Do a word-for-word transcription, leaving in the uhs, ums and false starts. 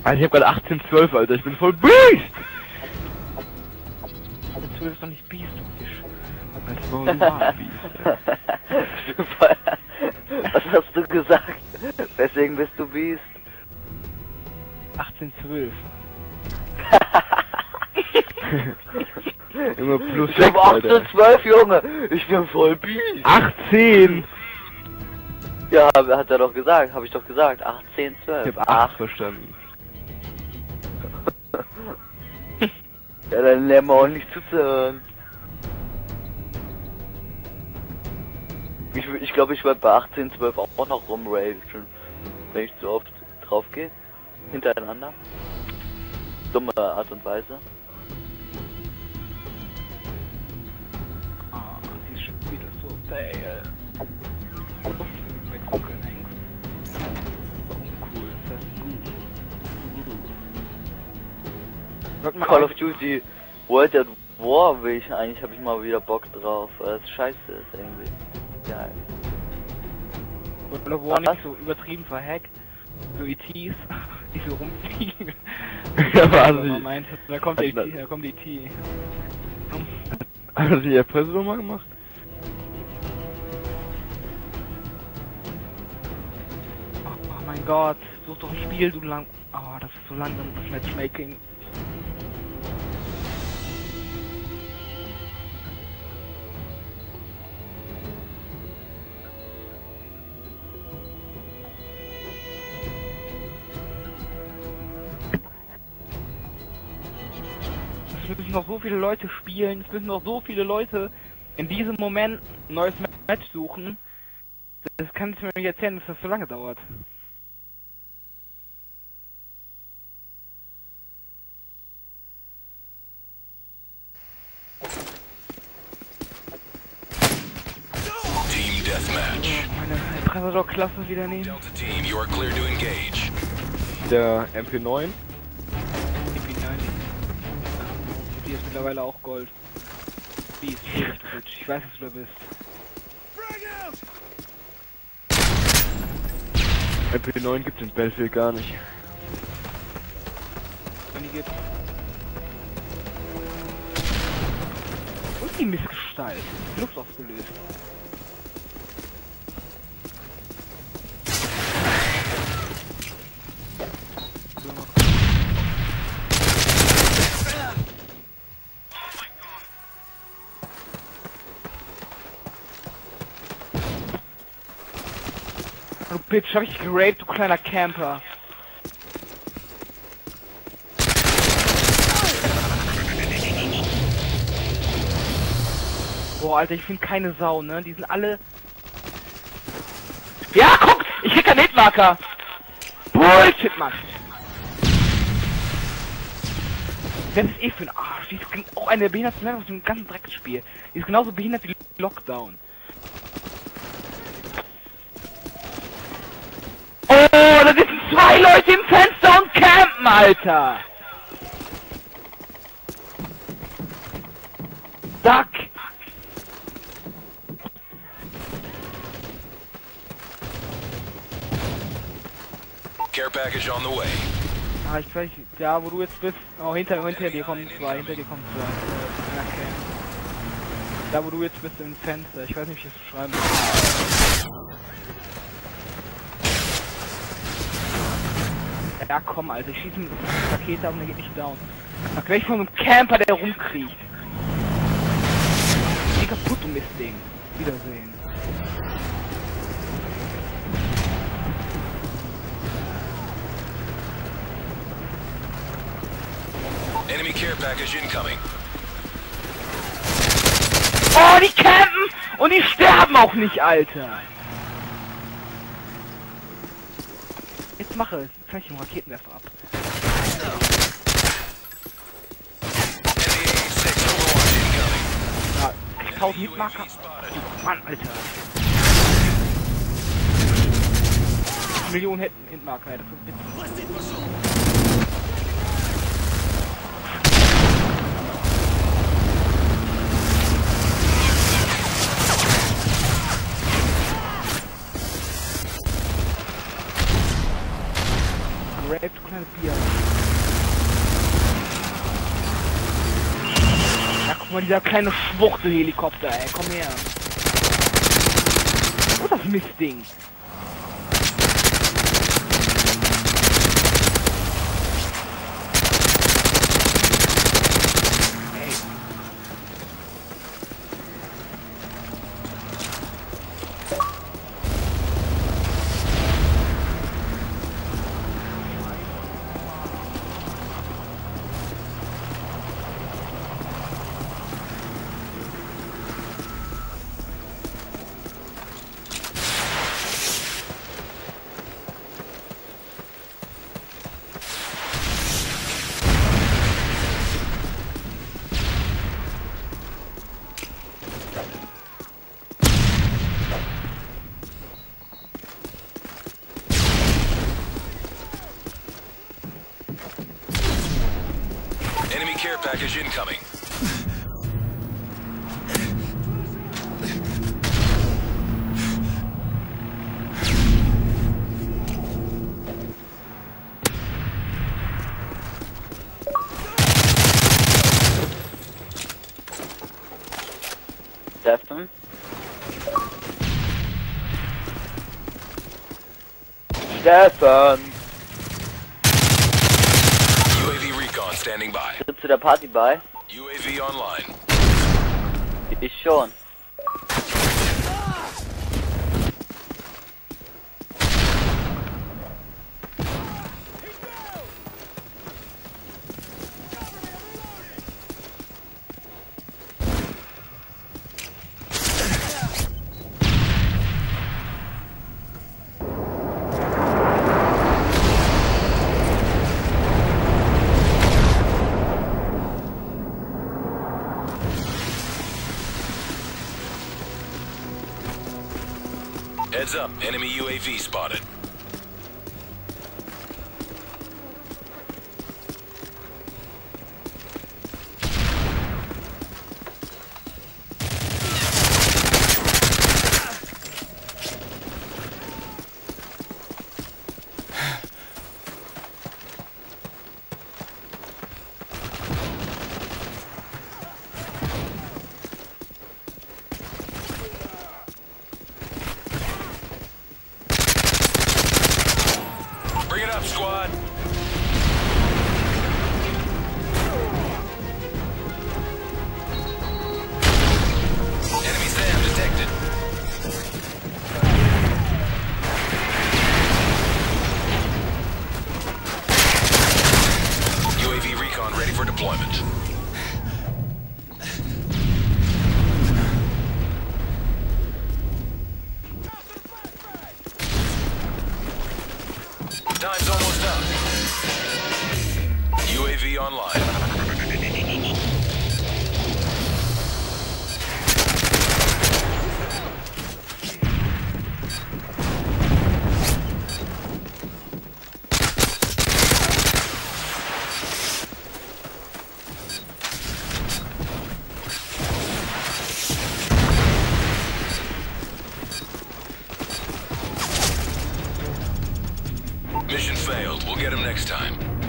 Alter, ich hab grad achtzehn zwölf, Alter, ich bin voll Beast! achtzehn zwölf ist doch nicht Beast, du Fisch. Das ist normal Beast. Super. Was hast du gesagt? Weswegen bist du Beast? achtzehn zwölf. Immer plus Ich hab achtzehn zwölf, Junge! Ich bin voll Beast! achtzehn! Ja, hat er doch gesagt, hab ich doch gesagt. achtzehn zwölf. Ich hab acht verstanden. Ja, dann lernen wir auch nicht zuzuhören. Ich, ich glaube, ich werde bei achtzehn zwölf auch noch rumragen, wenn ich zu oft drauf gehe. Hintereinander. Dumme Art und Weise. Ah, die Spiele so fail. Bei Kugeln hängst. Uncool, das ist gut. Call of Duty World at War will ich eigentlich, habe ich mal wieder Bock drauf, weil es scheiße ist irgendwie. Geil. World of War nicht so übertrieben verhackt. So E Ts, die so rumfliegen. Ja, warte. Meint, da kommt der E T, da kommt die E T. Hat das nicht der Präsident mal gemacht? Oh mein Gott, such doch ein Spiel, du lang... Oh, das ist so langsam, das Matchmaking. Es müssen noch so viele Leute spielen, es müssen noch so viele Leute in diesem Moment ein neues Match suchen. Das kann ich mir nicht erzählen, dass das so lange dauert. Team Deathmatch. Meine Predator-Klasse wieder nehmen. Delta Team, you are clear to engage. Der M P neun? M P neun. Die ist mittlerweile auch Gold. Wie ist du Bitch? Ich weiß, dass du da bist. M P neun gibt's in Battlefield gar nicht. Wenn die gibt. Und die Missgestalt. Luft ausgelöst. Du Bitch, hab ich geraped, du kleiner Camper. Boah, Alter, ich find keine Sau, ne? Die sind alle... Ja, guck! Ich krieg keinen Hitmarker! Bullshit, Mann! Das ist eh für ein Arsch. Die ist auch eine behinderte Leute aus dem ganzen Drecksspiel. Die ist genauso behindert wie Lockdown. Oh, da sitzen zwei Leute im Fenster und campen, Alter! Duck! Care package on the way. Ah, ich weiß, ja, wo du jetzt bist. Oh, hinter, hinter dir kommen zwei, hinter dir kommen zwei. Äh, okay. Da, wo du jetzt bist, im Fenster. Ich weiß nicht, wie ich das beschreiben soll. Ja, komm, Alter, ich schieße mit der Rakete ab und der geht nicht down. Ach, gleich von einem Camper, der rumkriecht. Geh kaputt, du Mistding. Wiedersehen. Enemy care package incoming. Oh, die campen! Und die sterben auch nicht, Alter! Jetzt mache, kann ich den Raketenwerfer ab. Ja, tausend Hitmarker. Mann, Alter. Millionen Hitmarker, das ist witzig. geraped, du kleine Bier. Ja, guck mal, dieser kleine Schwuchtelhelikopter, ey, komm her. Wo ist das Mistding? Enemy care package incoming. Stefan? Stefan! U A V recon standing by. Bist du der Party bei? U A V online. Ich schon. Heads up, enemy U A V spotted. Bring it up, squad. Enemy SAM detected. U A V recon ready for deployment. Time's almost up. U A V online. Mission failed. We'll get him next time.